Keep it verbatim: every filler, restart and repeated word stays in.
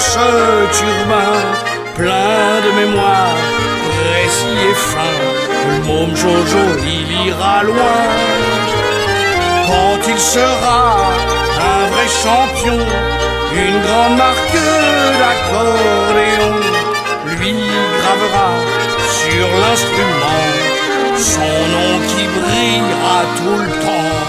ce turbin plein de mémoire, précis et fin. Le môme Jojo, il ira loin. Quand il sera un vrai champion, une grande marque d'accordéon lui gravera sur l'instrument son nom qui brillera tout le temps.